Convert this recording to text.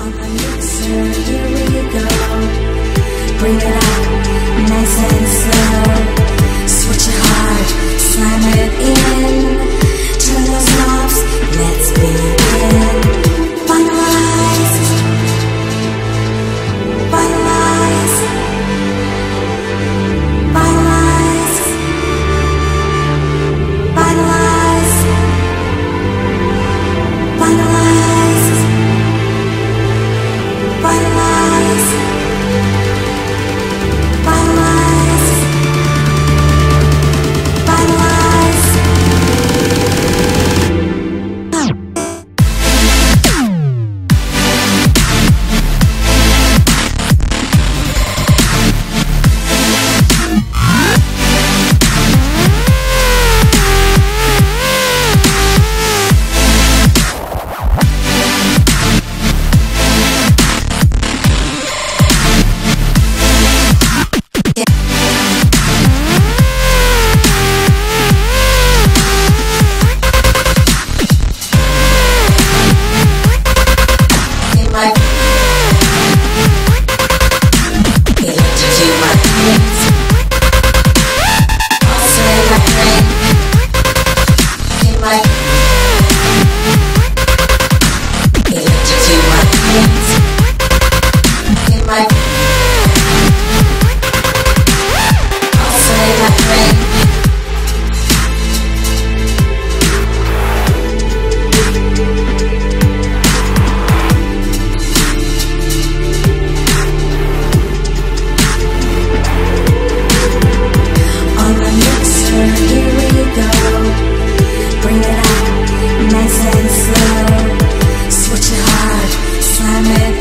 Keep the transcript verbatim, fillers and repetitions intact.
On the mixer, here we go. Bring it up, nice and slow. Switch it hard, slam it in. Turn those knobs, let's begin. Vinylize, vinylize, vinylize, vinylize, vinylize, vinylize, vinylize, vinylize. Bring it up, nice and slow. Switch it hard, slam it